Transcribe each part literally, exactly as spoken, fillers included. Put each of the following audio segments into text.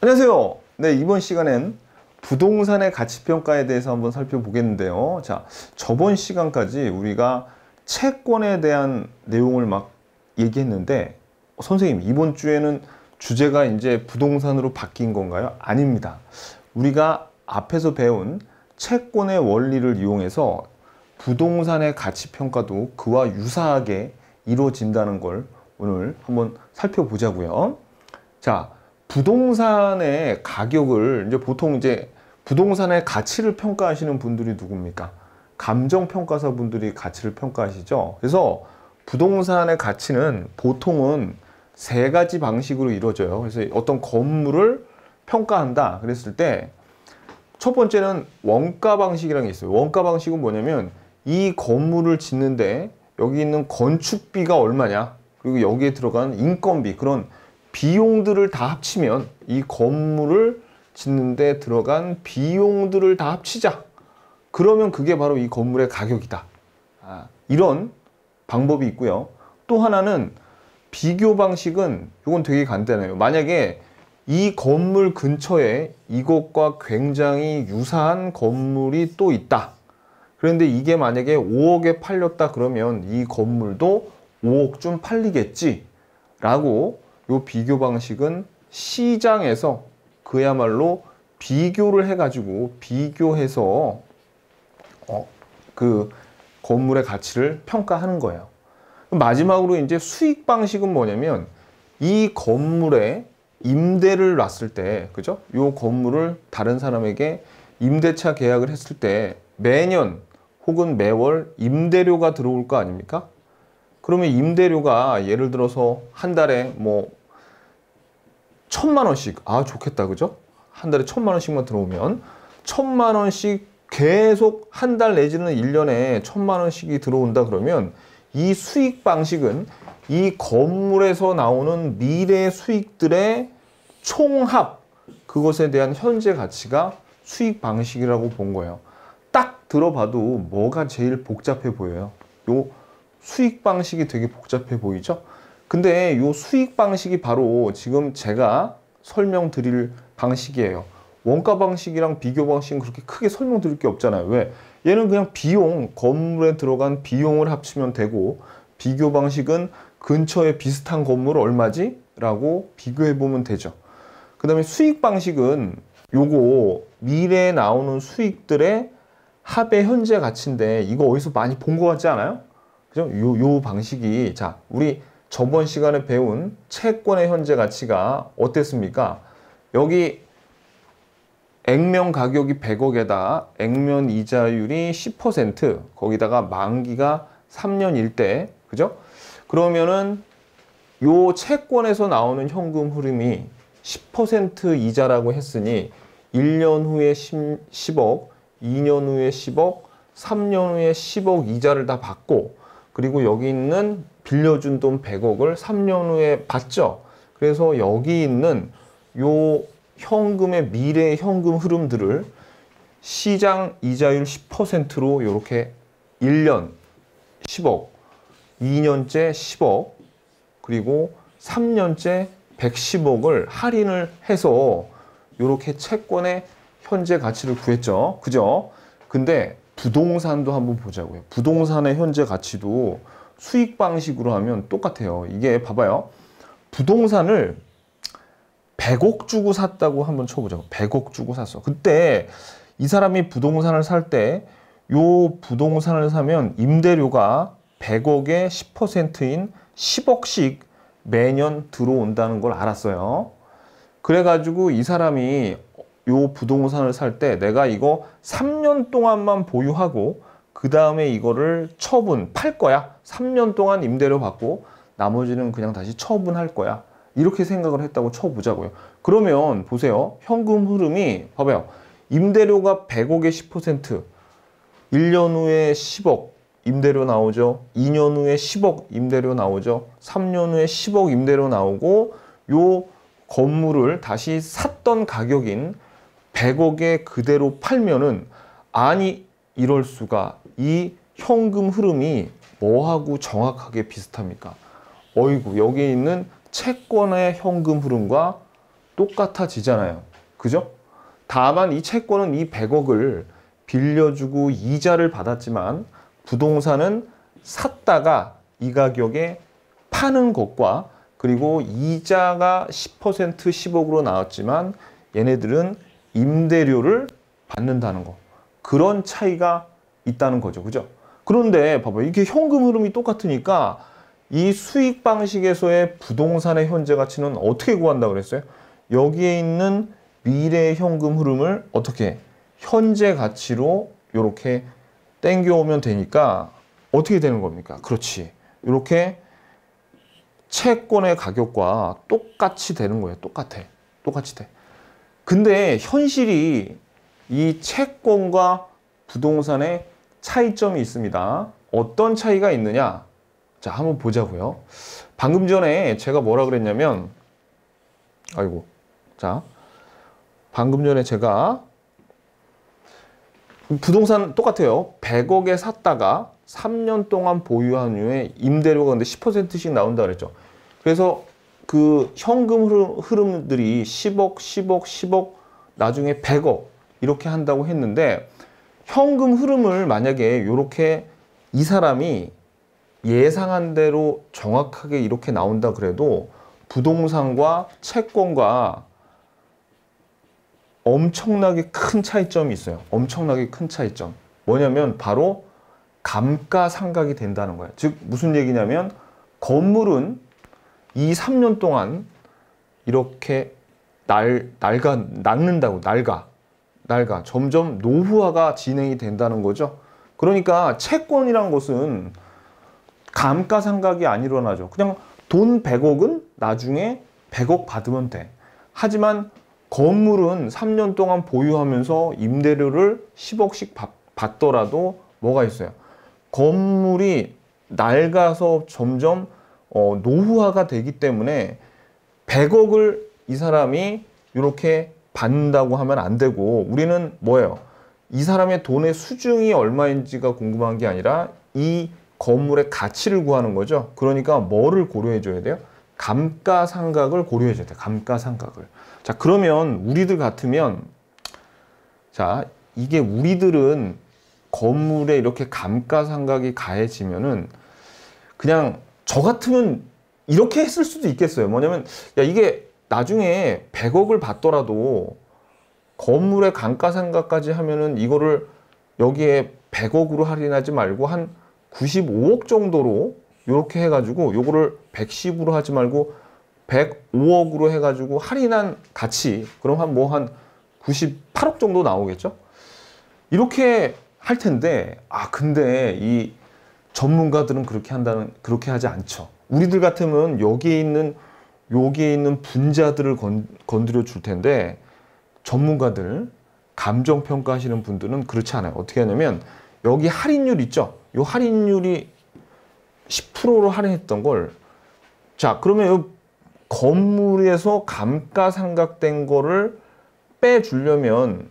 안녕하세요. 네, 이번 시간엔 부동산의 가치평가에 대해서 한번 살펴보겠는데요. 자, 저번 시간까지 우리가 채권에 대한 내용을 막 얘기했는데, 선생님, 이번 주에는 주제가 이제 부동산으로 바뀐 건가요? 아닙니다. 우리가 앞에서 배운 채권의 원리를 이용해서 부동산의 가치평가도 그와 유사하게 이루어진다는 걸 오늘 한번 살펴보자고요. 자, 부동산의 가격을 이제 보통 이제 부동산의 가치를 평가하시는 분들이 누굽니까? 감정평가사 분들이 가치를 평가하시죠. 그래서 부동산의 가치는 보통은 세 가지 방식으로 이루어져요. 그래서 어떤 건물을 평가한다 그랬을 때 첫 번째는 원가 방식이라는 게 있어요. 원가 방식은 뭐냐면 이 건물을 짓는데 여기 있는 건축비가 얼마냐, 그리고 여기에 들어간 인건비, 그런 비용들을 다 합치면 이 건물을 짓는데 들어간 비용들을 다 합치자. 그러면 그게 바로 이 건물의 가격이다. 아, 이런 방법이 있고요. 또 하나는 비교 방식은 이건 되게 간단해요. 만약에 이 건물 근처에 이것과 굉장히 유사한 건물이 또 있다. 그런데 이게 만약에 오억에 팔렸다 그러면 이 건물도 오억쯤 팔리겠지 라고, 요 비교 방식은 시장에서 그야말로 비교를 해가지고 비교해서 어, 그 건물의 가치를 평가하는 거예요. 마지막으로 이제 수익 방식은 뭐냐면 이 건물에 임대를 놨을 때, 그죠? 요 건물을 다른 사람에게 임대차 계약을 했을 때 매년 혹은 매월 임대료가 들어올 거 아닙니까? 그러면 임대료가 예를 들어서 한 달에 뭐 천만 원씩, 아 좋겠다, 그죠? 한 달에 천만 원씩만 들어오면 천만 원씩 계속 한 달 내지는 일 년에 천만 원씩이 들어온다 그러면 이 수익 방식은 이 건물에서 나오는 미래 수익들의 총합, 그것에 대한 현재 가치가 수익 방식이라고 본 거예요. 딱 들어봐도 뭐가 제일 복잡해 보여요? 요 수익 방식이 되게 복잡해 보이죠? 근데 요 수익 방식이 바로 지금 제가 설명드릴 방식이에요. 원가 방식이랑 비교 방식은 그렇게 크게 설명드릴 게 없잖아요. 왜? 얘는 그냥 비용, 건물에 들어간 비용을 합치면 되고, 비교 방식은 근처에 비슷한 건물 얼마지? 라고 비교해 보면 되죠. 그 다음에 수익 방식은 요거 미래에 나오는 수익들의 합의 현재 가치인데, 이거 어디서 많이 본 것 같지 않아요? 그죠? 요, 요 방식이, 자, 우리 저번 시간에 배운 채권의 현재 가치가 어땠습니까? 여기 액면 가격이 백억에다 액면 이자율이 십 퍼센트, 거기다가 만기가 삼 년일 때, 그죠? 그러면은 요 채권에서 나오는 현금 흐름이 십 퍼센트 이자라고 했으니 일 년 후에 십억, 이 년 후에 십억, 삼 년 후에 십억 이자를 다 받고, 그리고 여기 있는 빌려준 돈 백억을 삼 년 후에 받죠. 그래서 여기 있는 요 현금의 미래 현금 흐름들을 시장 이자율 십 퍼센트로 이렇게 일 년 십억, 이 년째 십억, 그리고 삼 년째 백십억을 할인을 해서 이렇게 채권의 현재 가치를 구했죠. 그죠? 근데 부동산도 한번 보자고요. 부동산의 현재 가치도 수익 방식으로 하면 똑같아요. 이게 봐봐요. 부동산을 백억 주고 샀다고 한번 쳐보자고. 백억 주고 샀어. 그때 이 사람이 부동산을 살 때 요 부동산을 사면 임대료가 백억의 십 퍼센트인 십억씩 매년 들어온다는 걸 알았어요. 그래가지고 이 사람이 요 부동산을 살 때 내가 이거 삼 년 동안만 보유하고 그 다음에 이거를 처분, 팔 거야. 삼 년 동안 임대료 받고 나머지는 그냥 다시 처분할 거야. 이렇게 생각을 했다고 쳐보자고요. 그러면 보세요. 현금 흐름이 봐봐요. 임대료가 백억의 십 퍼센트, 일 년 후에 십억 임대료 나오죠. 이 년 후에 십억 임대료 나오죠. 삼 년 후에 십억 임대료 나오고, 요 건물을 다시 샀던 가격인 백억에 그대로 팔면은, 아니 이럴 수가, 이 현금 흐름이 뭐하고 정확하게 비슷합니까? 어이구, 여기 있는 채권의 현금 흐름과 똑같아지잖아요. 그죠? 다만 이 채권은 이 백억을 빌려주고 이자를 받았지만 부동산은 샀다가 이 가격에 파는 것과 그리고 이자가 십 퍼센트 십억으로 나왔지만 얘네들은 임대료를 받는다는 거. 그런 차이가 있다는 거죠. 그죠? 그런데 봐봐요. 이게 현금 흐름이 똑같으니까 이 수익 방식에서의 부동산의 현재 가치는 어떻게 구한다고 그랬어요? 여기에 있는 미래 현금 흐름을 어떻게 현재 가치로 이렇게 땡겨오면 되니까 어떻게 되는 겁니까? 그렇지. 이렇게 채권의 가격과 똑같이 되는 거예요. 똑같아. 똑같이 돼. 근데 현실이 이 채권과 부동산의 차이점이 있습니다. 어떤 차이가 있느냐? 자, 한번 보자고요. 방금 전에 제가 뭐라 그랬냐면, 아이고, 자, 방금 전에 제가 부동산 똑같아요. 백억에 샀다가 삼 년 동안 보유한 후에 임대료가 근데 십 퍼센트씩 나온다 그랬죠. 그래서 그 현금 흐름, 흐름들이 십억, 십억, 십억, 나중에 백억 이렇게 한다고 했는데 현금 흐름을 만약에 이렇게 이 사람이 예상한 대로 정확하게 이렇게 나온다 그래도 부동산과 채권과 엄청나게 큰 차이점이 있어요. 엄청나게 큰 차이점. 뭐냐면 바로 감가상각이 된다는 거예요. 즉 무슨 얘기냐면 건물은 이 삼 년 동안 이렇게 날, 낡아, 낡는다고, 낡아, 낡아. 점점 노후화가 진행이 된다는 거죠. 그러니까 채권이란 것은 감가상각이 안 일어나죠. 그냥 돈 백억은 나중에 백억 받으면 돼. 하지만 건물은 삼 년 동안 보유하면서 임대료를 십억씩 받, 받더라도 뭐가 있어요? 건물이 낡아서 점점 어, 노후화가 되기 때문에 백억을 이 사람이 이렇게 받는다고 하면 안 되고 우리는 뭐예요? 이 사람의 돈의 수중이 얼마인지가 궁금한 게 아니라 이 건물의 가치를 구하는 거죠. 그러니까 뭐를 고려해 줘야 돼요? 감가상각을 고려해 줘야 돼요. 감가상각을. 자, 그러면 우리들 같으면 자, 이게 우리들은 건물에 이렇게 감가상각이 가해지면은 그냥 저 같으면 이렇게 했을 수도 있겠어요. 뭐냐면 야, 이게 나중에 백억을 받더라도 건물의 감가상각까지 하면은 이거를 여기에 백억으로 할인하지 말고 한 구십오억 정도로 이렇게 해가지고 요거를 백십으로 하지 말고 백오억으로 해가지고 할인한 가치 그럼 한 뭐 한 구십팔억 정도 나오겠죠? 이렇게 할 텐데 아 근데 이 전문가들은 그렇게 한다는 그렇게 하지 않죠. 우리들 같으면 여기에 있는 여기에 있는 분자들을 건, 건드려 줄 텐데 전문가들 감정 평가하시는 분들은 그렇지 않아요. 어떻게 하냐면 여기 할인율 있죠? 이 할인율이 십 퍼센트로 할인했던 걸 자 그러면 건물에서 감가상각된 거를 빼주려면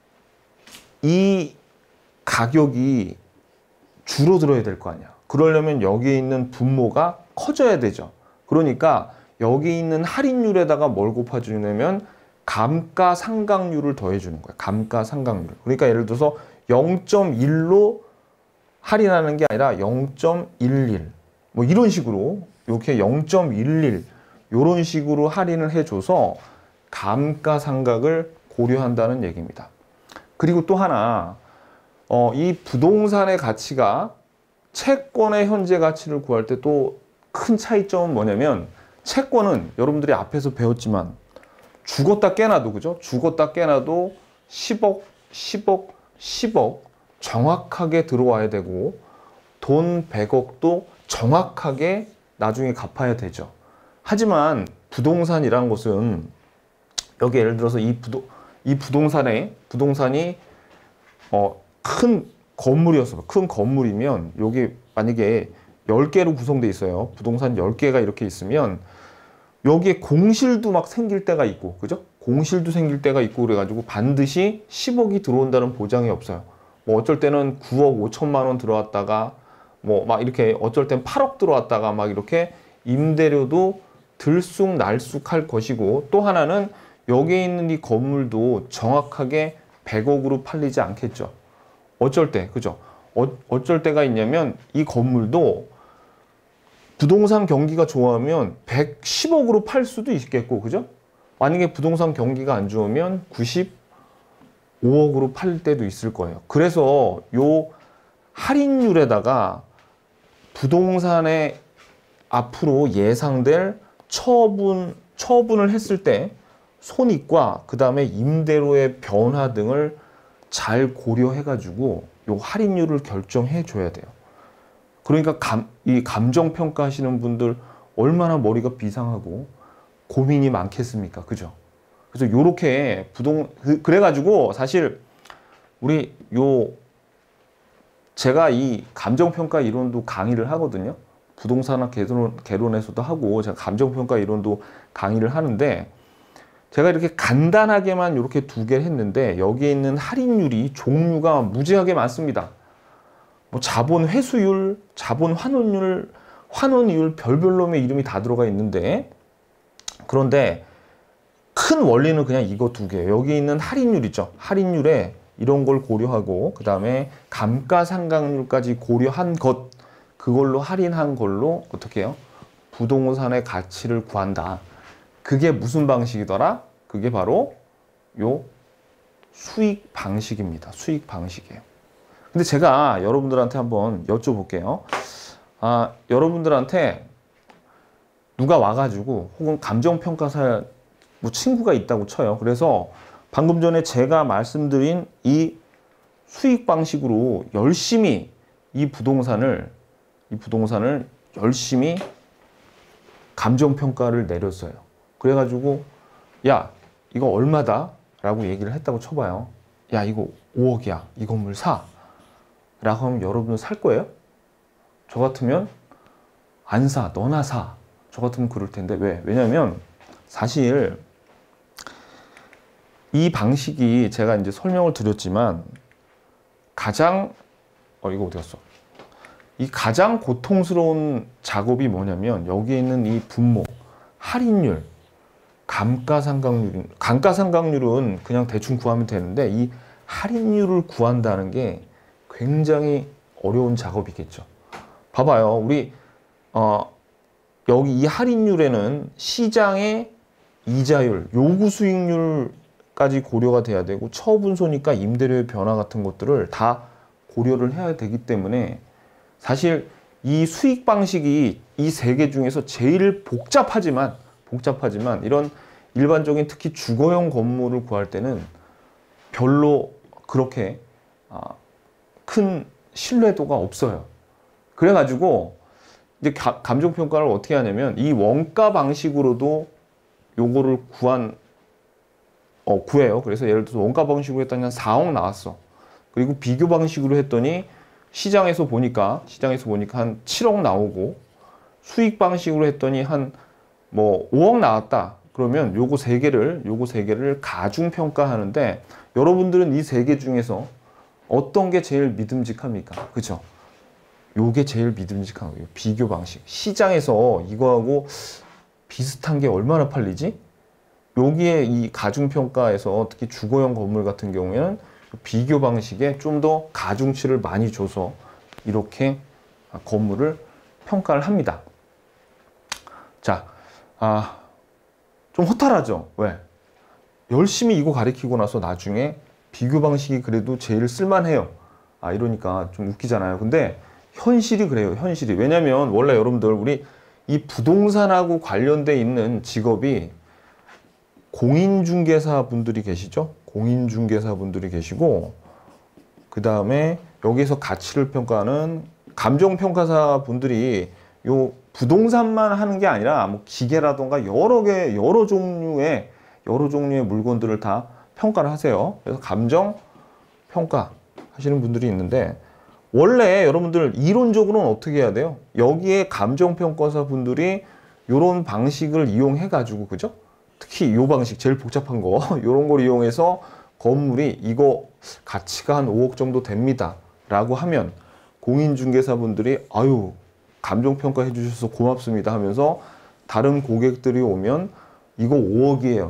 이 가격이 줄어들어야 될 거 아니야. 그러려면 여기에 있는 분모가 커져야 되죠. 그러니까 여기 있는 할인율에다가 뭘 곱해주냐면 감가상각률을 더해주는 거야. 감가상각률. 그러니까 예를 들어서 영 점 일로 할인하는 게 아니라 영 점 일일 뭐 이런 식으로 이렇게 영 점 일일 이런 식으로 할인을 해줘서 감가상각을 고려한다는 얘기입니다. 그리고 또 하나 어, 이 부동산의 가치가 채권의 현재 가치를 구할 때 또 큰 차이점은 뭐냐면 채권은 여러분들이 앞에서 배웠지만 죽었다 깨나도 그죠? 죽었다 깨나도 십억, 십억, 십억 정확하게 들어와야 되고 돈 백억도 정확하게 나중에 갚아야 되죠. 하지만 부동산이란 것은 여기 예를 들어서 이 부도 이 부동산에 부동산이 어, 큰 건물이었어. 큰 건물이면 여기 만약에 열 개로 구성되어 있어요. 부동산 열 개가 이렇게 있으면 여기에 공실도 막 생길 때가 있고 그죠? 공실도 생길 때가 있고 그래가지고 반드시 십억이 들어온다는 보장이 없어요. 뭐 어쩔 때는 구억 오천만 원 들어왔다가 뭐 막 이렇게 어쩔 땐 팔억 들어왔다가 막 이렇게 임대료도 들쑥날쑥할 것이고 또 하나는 여기에 있는 이 건물도 정확하게 백억으로 팔리지 않겠죠. 어쩔 때, 그죠? 어, 어쩔 때가 있냐면 이 건물도 부동산 경기가 좋아하면 백십억으로 팔 수도 있겠고, 그죠? 만약에 부동산 경기가 안 좋으면 구십오억으로 팔 때도 있을 거예요. 그래서 요 할인율에다가 부동산에 앞으로 예상될 처분, 처분을 했을 때 손익과 그 다음에 임대료의 변화 등을 잘 고려해가지고 요 할인율을 결정해 줘야 돼요. 그러니까 감, 이 감정평가 하시는 분들 얼마나 머리가 비상하고 고민이 많겠습니까? 그죠? 그래서 요렇게 부동, 그, 그래가지고 사실 우리 요 제가 이 감정평가 이론도 강의를 하거든요. 부동산학 개론, 개론에서도 하고 제가 감정평가 이론도 강의를 하는데 제가 이렇게 간단하게만 이렇게 두 개를 했는데 여기에 있는 할인율이 종류가 무지하게 많습니다. 뭐 자본 회수율, 자본 환원율, 환원이율 별별놈의 이름이 다 들어가 있는데 그런데 큰 원리는 그냥 이거 두 개예요. 여기 있는 할인율 있죠. 할인율에 이런 걸 고려하고 그 다음에 감가상각률까지 고려한 것 그걸로 할인한 걸로 어떻게 해요? 부동산의 가치를 구한다. 그게 무슨 방식이더라? 그게 바로 요 수익 방식입니다. 수익 방식이에요. 근데 제가 여러분들한테 한번 여쭤볼게요. 아, 여러분들한테 누가 와가지고 혹은 감정평가사 뭐 친구가 있다고 쳐요. 그래서 방금 전에 제가 말씀드린 이 수익 방식으로 열심히 이 부동산을 이 부동산을 열심히 감정평가를 내렸어요. 그래가지고 야 이거 얼마다? 라고 얘기를 했다고 쳐봐요. 야 이거 오억이야. 이 건물 사. 라고 하면 여러분은 살 거예요? 저 같으면 안 사. 너나 사. 저 같으면 그럴 텐데 왜? 왜냐면 사실 이 방식이 제가 이제 설명을 드렸지만 가장 어 이거 어디 갔어? 이 가장 고통스러운 작업이 뭐냐면 여기에 있는 이 분모, 할인율, 감가상각률, 감가상각률은 그냥 대충 구하면 되는데 이 할인율을 구한다는 게 굉장히 어려운 작업이겠죠. 봐봐요. 우리 어, 여기 이 할인율에는 시장의 이자율, 요구 수익률까지 고려가 돼야 되고 처분손익과 임대료의 변화 같은 것들을 다 고려를 해야 되기 때문에 사실 이 수익 방식이 이 세 개 중에서 제일 복잡하지만 복잡하지만 이런 일반적인 특히 주거용 건물을 구할 때는 별로 그렇게 큰 신뢰도가 없어요. 그래가지고 이제 감정평가를 어떻게 하냐면 이 원가 방식으로도 요거를 구한 어, 구해요. 그래서 예를 들어서 원가 방식으로 했더니 한 사억 나왔어. 그리고 비교 방식으로 했더니 시장에서 보니까 시장에서 보니까 한 칠억 나오고 수익 방식으로 했더니 한 뭐 오억 나왔다. 그러면 요거 세 개를 요거 세 개를 가중 평가하는데 여러분들은 이 세 개 중에서 어떤 게 제일 믿음직합니까? 그죠? 요게 제일 믿음직한 거예요. 비교 방식. 시장에서 이거하고 비슷한 게 얼마나 팔리지? 여기에 이 가중평가에서 특히 주거용 건물 같은 경우에는 비교 방식에 좀 더 가중치를 많이 줘서 이렇게 건물을 평가를 합니다. 자, 아, 좀 허탈하죠? 왜? 열심히 이거 가르치고 나서 나중에 비교 방식이 그래도 제일 쓸만해요. 아, 이러니까 좀 웃기잖아요. 근데 현실이 그래요. 현실이. 왜냐면 원래 여러분들 우리 이 부동산하고 관련돼 있는 직업이 공인중개사 분들이 계시죠? 공인중개사 분들이 계시고 그 다음에 여기서 가치를 평가하는 감정평가사 분들이 요 부동산만 하는 게 아니라 뭐 기계라던가 여러 개 여러 종류의 여러 종류의 물건들을 다 평가를 하세요. 그래서 감정평가 하시는 분들이 있는데 원래 여러분들 이론적으로는 어떻게 해야 돼요? 여기에 감정평가사 분들이 요런 방식을 이용해 가지고 그죠? 특히 이 방식 제일 복잡한 거 이런 걸 이용해서 건물이 이거 가치가 한 오억 정도 됩니다 라고 하면 공인중개사분들이 아유 감정평가 해주셔서 고맙습니다 하면서 다른 고객들이 오면 이거 오억이에요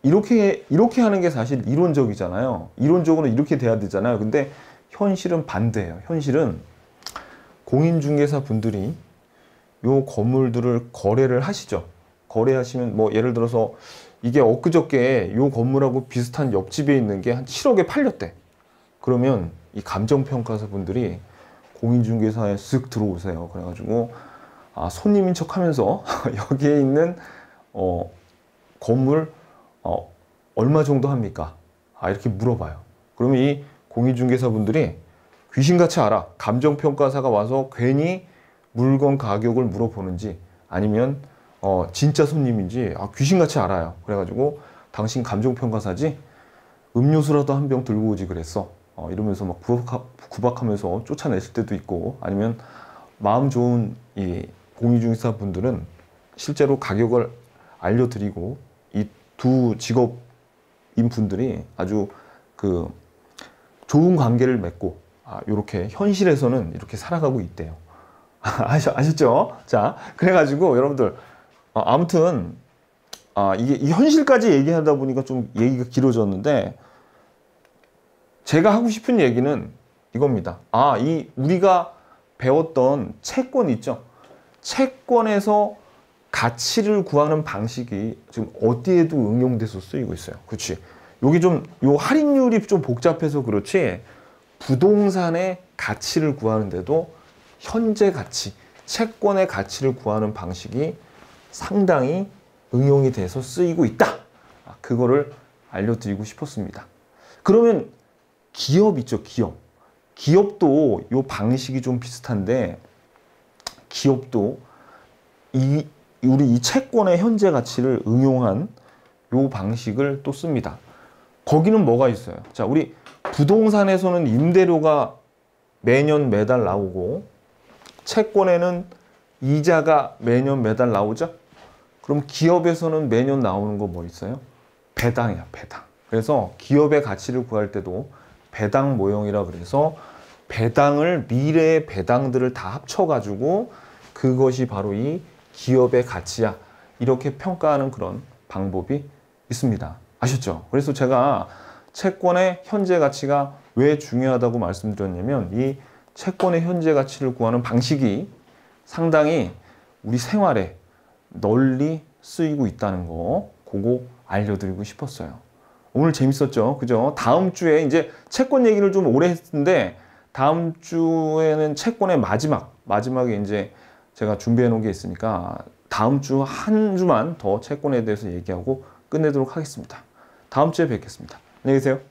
이렇게 이렇게 하는 게 사실 이론적이잖아요. 이론적으로 이렇게 돼야 되잖아요. 근데 현실은 반대예요. 현실은 공인중개사 분들이 요 건물들을 거래를 하시죠. 거래하시면 뭐 예를 들어서 이게 엊그저께 요 건물하고 비슷한 옆집에 있는 게 한 칠억에 팔렸대. 그러면 이 감정평가사 분들이 공인중개사에 쓱 들어오세요. 그래가지고 아, 손님인 척하면서 여기에 있는 어, 건물 어, 얼마 정도 합니까? 아, 이렇게 물어봐요. 그러면 이 공인중개사 분들이 귀신같이 알아. 감정평가사가 와서 괜히 물건 가격을 물어보는지 아니면 어, 진짜 손님인지 아, 귀신같이 알아요. 그래가지고 당신 감정평가사지? 음료수라도 한 병 들고 오지 그랬어. 어, 이러면서 막 구박하, 구박하면서 쫓아내실 때도 있고 아니면 마음 좋은 이 공인중개사 분들은 실제로 가격을 알려드리고 이 두 직업인 분들이 아주 그 좋은 관계를 맺고 아, 이렇게 현실에서는 이렇게 살아가고 있대요. 아셨, 아셨죠? 자, 그래가지고 여러분들 아, 아무튼 아, 이게 이 현실까지 얘기하다 보니까 좀 얘기가 길어졌는데 제가 하고 싶은 얘기는 이겁니다. 아, 이 우리가 배웠던 채권 있죠? 채권에서 가치를 구하는 방식이 지금 어디에도 응용돼서 쓰이고 있어요. 그렇지? 여기 좀, 요 할인율이 좀 복잡해서 그렇지, 부동산의 가치를 구하는데도 현재 가치, 채권의 가치를 구하는 방식이 상당히 응용이 돼서 쓰이고 있다. 그거를 알려드리고 싶었습니다. 그러면 기업 있죠, 기업. 기업도 요 방식이 좀 비슷한데, 기업도 이, 우리 이 채권의 현재 가치를 응용한 요 방식을 또 씁니다. 거기는 뭐가 있어요? 자, 우리 부동산에서는 임대료가 매년 매달 나오고, 채권에는 이자가 매년 매달 나오죠? 그럼 기업에서는 매년 나오는 거 뭐 있어요? 배당이야, 배당. 그래서 기업의 가치를 구할 때도 배당 모형이라 그래서 배당을, 미래의 배당들을 다 합쳐가지고 그것이 바로 이 기업의 가치야. 이렇게 평가하는 그런 방법이 있습니다. 아셨죠? 그래서 제가 채권의 현재 가치가 왜 중요하다고 말씀드렸냐면 이 채권의 현재 가치를 구하는 방식이 상당히 우리 생활에 널리 쓰이고 있다는 거, 그거 알려드리고 싶었어요. 오늘 재밌었죠? 그죠? 다음 주에 이제 채권 얘기를 좀 오래 했는데 다음 주에는 채권의 마지막, 마지막에 이제 제가 준비해 놓은 게 있으니까 다음 주 한 주만 더 채권에 대해서 얘기하고 끝내도록 하겠습니다. 다음 주에 뵙겠습니다. 안녕히 계세요.